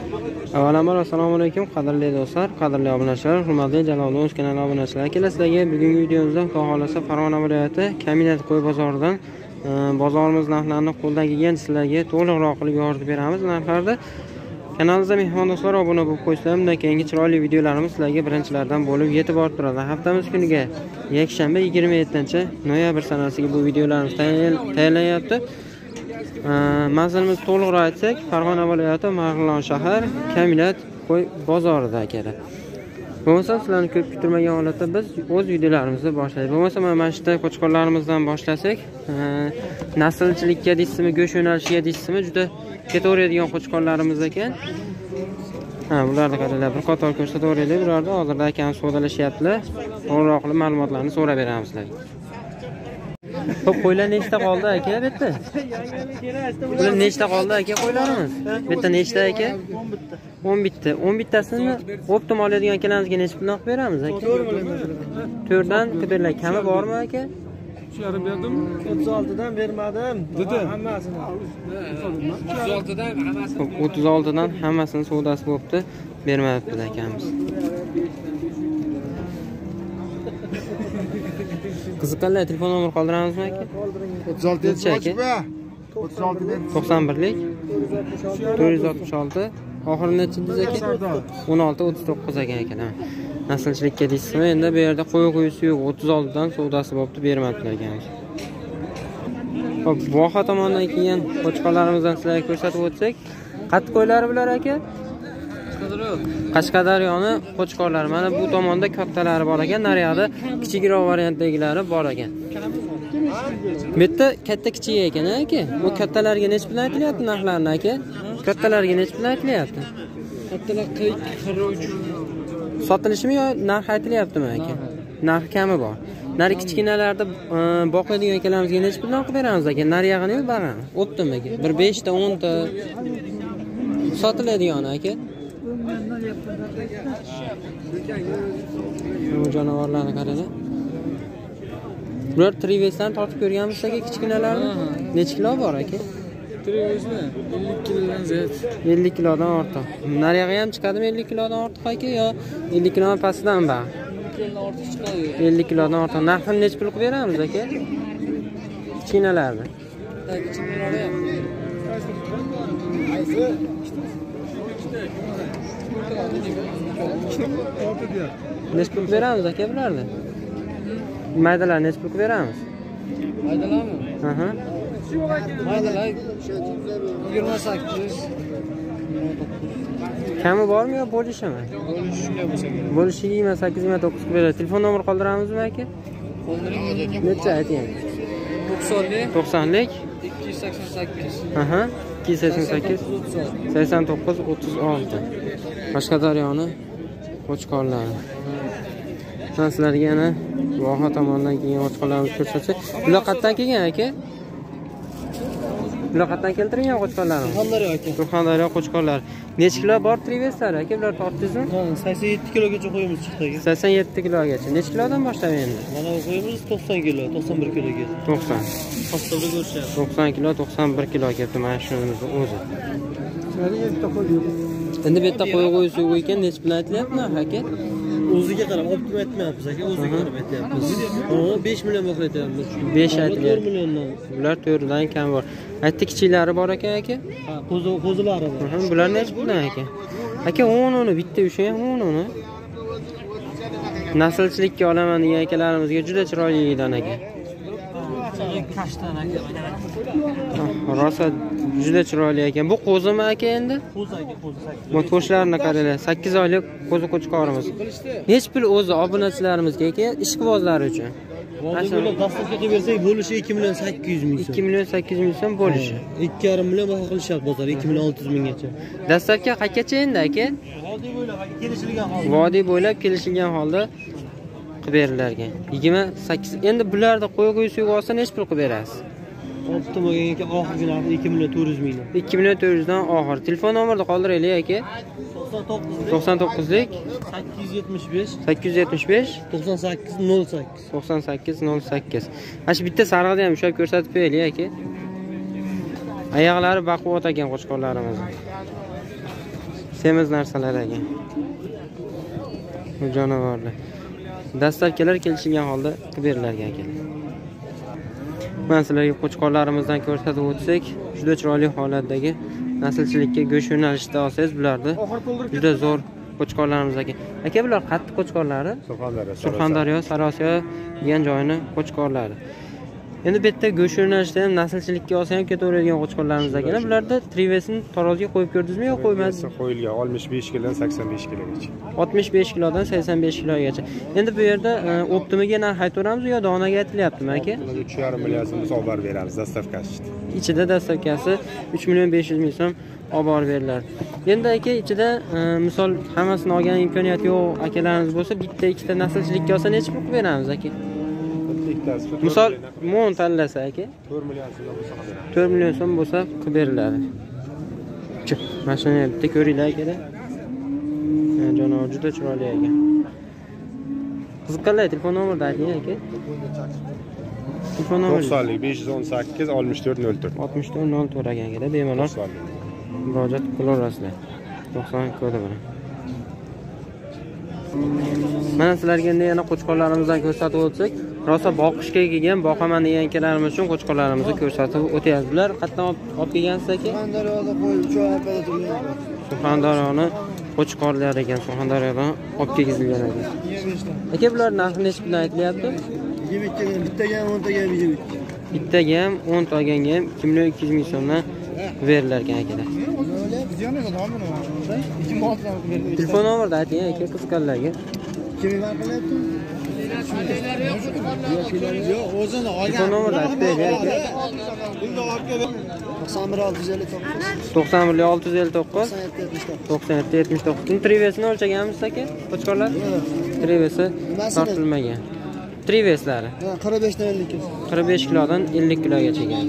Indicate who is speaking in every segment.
Speaker 1: Avvalambor assalomu alaykum qadrli do'stlar, qadrli obunachilar, hurmatli Jaloliddin o'z kanali obunachilar. Sizlarga bugungi videomizda Xudo xolasa Farg'ona viloyati Kaminat qo'y bozoridan bozorimiz narxlarini qo'ldan kelgan sizlarga to'liqroq qilib yoritib beramiz. Narxlarda kanalimizga mehmon do'stlar obuna bo'lib qo'ysalar, bundan keyingi chiroyli videolarimiz sizlarga birinchilardan bo'lib yetib borib turadi. Haftamiz kuniga yakshanba 27-noyabr sanasiga bu videolarimiz tayyorlanyapti. Manzilimiz to'liqroq aytsak, Farg'ona viloyati Marg'ilon shahar Kaminat qo'y bozorida akalar. Bo'lmasa sizlarni ko'p kutilmagan holatda biz o'z videolarimizni boshlaymiz. Bo'lmasa mana shu qo'chqorlarimizdan boshlasak, naslchilikka deysizmi, go'sht yo'nalishiga deysizmi, juda ketaveradigan qo'chqorlarimiz ekan. Bularni qaranglar, bir qator ko'rsataveraylik. Bularda hozirda akamiz savdolashyaptilar. To'g'riroq qilib ma'lumotlarni so'rab beramiz sizlarga. Xo'p, qo'ylar nechta qoldi aka bu yerda? Bular nechta qoldi aka qo'ylarimiz? Bu yerda nechta aka? 11 ta. 11 tasini optim oladigan akalamizga necha puldan qilib beramiz aka? 4 dan qiliblar. Kami bormi aka?
Speaker 2: Shu yarim berdim. 36 dan bermadim. Dedi. Hammasini. 36 dan hammasini.
Speaker 1: Xo'p, 36 dan hammasini savdosi bo'pti. Bermayapti akamiz. Qiziqganlar telefon nomer qoldiramizmi aka?
Speaker 2: 36 aka.
Speaker 1: 91lik 466 oxiri necha dediz aka? 16-39 ekan akalar. Naslchilikka deysizmi? Endi bu yerda qo'y-qo'yisi yo'q. 36 dan savdosi bo'pti, bermabdilar akamiz. Xo'p, voha tomonidan kelgan qo'chqorlarimizdan sizlarga ko'rsatib o'tsak, qat qo'ylari bular aka? Qashqadaryoni qo'chqorlari. Mana bu tomonda kattalari bor ekan, naryoqda kichikroq variantdagilari bor ekan. Bu yerda katta kichik ekan aka. Bu kattalarga necha pul aytilyapti narxlarini aka? Kattalarga necha pul aytilyapti?
Speaker 2: Kattalar 43.
Speaker 1: Sotilishimi yo narx aytilyaptimi aka? Narx kami bor. Nari kichkinalarda boqadigan akalamizga necha puldan qilib beramiz aka? Nariyog'ini yo'q bag'ani. Optim aka. Bir 5 ta, 10 ta sotiladigan aka. Bu jonivorlarni qaranglar. Bular trivesdan tortib ko'rganmiz aka kichkinalarni. Necha kilo bor aka?
Speaker 2: Trivesni 50 kilodan ziyod.
Speaker 1: 50 kilodan ortiq. Nariyog'i ham chiqadimi 50 kilodan ortiq aka yo 50 kilodan pastidanmi bag'?
Speaker 2: 50 kilodan ortiq chiqadi.
Speaker 1: 50 kilodan ortiq. Narxini necha pul qilib beramiz aka? Kichkinalarni.
Speaker 2: Kichkinalarni ham.
Speaker 1: Necha pul beramiz aka bularni? Maydalar necha pul beramiz?
Speaker 2: Maydalarmi?
Speaker 1: Aha.
Speaker 2: Maydalar 28.
Speaker 1: Kami bormi yo bo'lishimi?
Speaker 2: Bo'lishi shunday bo'lsa kerak.
Speaker 1: Bo'lishi 28-29 qilib beradi. Telefon nomer qoldiramizmi aka?
Speaker 2: Qoldiring.
Speaker 1: Necha ayting?
Speaker 2: 90lik
Speaker 1: 90lik
Speaker 2: 288.
Speaker 1: aha 288 89 36. Qashqadaryoni qo'chqorlari. Men sizlarga yana voha tomonidan kelgan qo'chqorlarni ko'rsatsak, bular qayerdan kelgan aka? Bular qayerdan keltirilgan qo'chqorlarmi?
Speaker 2: Surxondaryo aka.
Speaker 1: Surxondaryo qo'chqorlari. Necha kilo bor triveslar aka? Bular tortdingizmi?
Speaker 2: 87 kilogacha qo'yimiz chiqdi aka.
Speaker 1: 87 kilogacha. Necha kilodan boshlab endi?
Speaker 2: Mana bu qo'yimiz 90 kilo, 91 kiloga.
Speaker 1: 90.
Speaker 2: Haftada ko'rishyapti.
Speaker 1: 90 kilo, 91 kilo keldi mana shunimizni o'zi. Endi bu yerda qo'y suv ekan necha pul aytilyapti aka?
Speaker 2: O'ziga qarab optim aytmayapmiz aka, o'ziga qarab aytyapmiz. 5 million bor aytyapmiz.
Speaker 1: 5 aytilyapti.
Speaker 2: 4 milliondan.
Speaker 1: Bular 4 dan kam bor. Aytdi kichiklari bor ekan aka?
Speaker 2: Ha, qo'zilari bor.
Speaker 1: Bular necha puldan aka? Aka 10 bitta o'sha ham 10. Naslchilikka olaman degan akalarimizga juda chiroylidan aka.
Speaker 2: Kashtan aka.
Speaker 1: Rosa juda chiroyli ekan. Bu qo'zimi aka endi?
Speaker 2: Qo'zi aka, qo'zi 8.
Speaker 1: Bu to'shlarni qaranglar. 8 oylik qo'zi qo'chqorimiz. Necha pul o'zi obunachilarimizga aka, ishqibozlar uchun?
Speaker 2: Vaqti bo'lib dastlabki qilib bersak, bo'lishi 2 million 800 ming so'm.
Speaker 1: 2 million 800 ming so'm bo'lishi.
Speaker 2: 2,5 million baho qilishyapti bozor, 2 million 600 minggacha.
Speaker 1: Dastlabki qayergacha endi aka?
Speaker 2: Vodiy bo'ylab aka kelishilgan holda.
Speaker 1: Vodiy bo'ylab kelishilgan holda qilib beriladigan. 28. Endi bularda qo'y suv olsa necha pul qilib berasiz?
Speaker 2: Optim bo'lganga oxirgi narxi 2 million 400 ming.
Speaker 1: 2 million 400 dan oxir. Telefon nomerini qoldiraylik aka. 99lik
Speaker 2: 875
Speaker 1: 875
Speaker 2: 98 08.
Speaker 1: 98 08. Mana shu bitta sarig'ini ham ushlab ko'rsatib qo'yaylik aka. Oyoqlari baquvvat ekan qo'chqorlarimiz. Semiz narsalar ekan. Bu jonivorlar. Dastlabkilar kelishilgan holda qilib berilgan ekan. Men sizlarga qo'chqorlarimizdan ko'rsatib o'tsak, juda chiroyli holatdagi naslchilikka go'sht yo'nalishida olsangiz bularni juda zo'r qo'chqorlarimiz ekan. Aka, bular qattiq qo'chqorlari? Surxondaryo, Sarosiyo degan joyning qo'chqorlari. Endi bu yerda go'sht yo'nalishida ham naslchilikka olsa ham ketaveradigan qo'chqorlarimiz ekan. Bularda trivesini taroziga qo'yib ko'rdingizmi yo qo'ymadingizmi?
Speaker 3: Qo'yilgan 65 kilodan 85 kilogacha.
Speaker 1: 65 kilodan 85 kilogacha. Endi bu yerda optimiga narx aytaveramiz yo donaga aytilyaptimi aka?
Speaker 3: 3,5 million so'm olib borib beramiz dastavkasi.
Speaker 1: Ichida dastavkasi 3 million 500 ming so'm olib borib beriladi. Endi aka ichida misol hammasini olgan imkoniyat yo'q akalarimiz bo'lsa, bitta ikkita naslchilikka olsa necha pul qilib beramiz aka? Misol mo'n tanlasa aka
Speaker 3: 4 million so'm bo'lsa ham beramiz.
Speaker 1: 4 million so'm bo'lsa qilib beriladi. Mana shuni bitta ko'ringlar aka. Jonivor juda chiroyli ekan. Qiziqqanlar telefon nomerni ayting aka. Telefon nomeri
Speaker 3: 90 518 64 04.
Speaker 1: 64 04 ekanga bemalol murojaat qilaverasizlar. 90 kodi bilan. Mana sizlarga endi yana qo'chqorlarimizdan ko'rsatib o'tsak, rosa boqishga kelgan, boqaman degan akalarimiz uchun qo'chqorlarimizni ko'rsatib o'tyapmiz. Bular qayerdan olib kelgansiz aka?
Speaker 2: Surxondaryoda qo'yib, cho'arpada turgan.
Speaker 1: Surxondaryoni qo'chqorlar ekan, Surxondaryodan olib kelgan ekan. Aka, bular narxi necha puldan aytilyapti?
Speaker 2: 22 ga bittaga ham 10 taga ham 22.
Speaker 1: Bittaga ham 10 tagaga ham 2 million 200 ming so'mdan berilar ekan akalar. Telefon nomerni ayting aka qiziqqanlarga.
Speaker 2: Kimga qilyapti? Yo'q, o'zini olgan.
Speaker 1: Telefon nomerni aytib bering aka.
Speaker 2: 91
Speaker 1: 659 97 79. Buni trivesini o'lchaganmiz aka? Qo'chqorlar? Trivesi tortilmagan. Triveslari
Speaker 2: 45 dan 50 kilo.
Speaker 1: 45 kilodan 50 kilogacha ekan.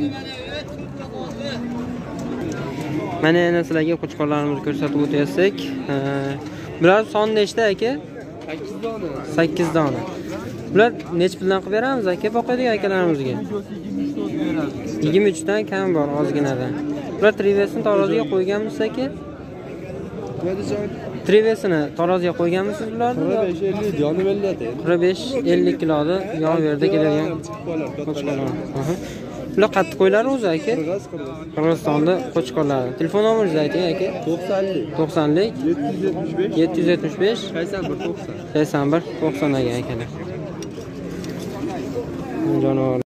Speaker 1: Mana endi sizlarga qo'chqorlarimizni ko'rsatib o'tayotsak, bular soni nechta aka?
Speaker 2: 8 dona.
Speaker 1: 8 dona. Bular necha puldan qilib beramiz aka boqadigan akalarimizga? 23 dan kam bor ozginadan. Bular trivesini taroziga qo'yganmisiz aka? Trivesini taroziga qo'yganmisiz bularni?
Speaker 2: 45-50 joni millati.
Speaker 1: 45-50 kiloda yog' yerda keladigan qo'chqorlar. Bular qattiq qo'ylar o'zi aka? Qirg'izistonda qo'chqorlar. Telefon nomeringizni ayting aka. 90lik 775 81 90 ekan akalar. Jonivor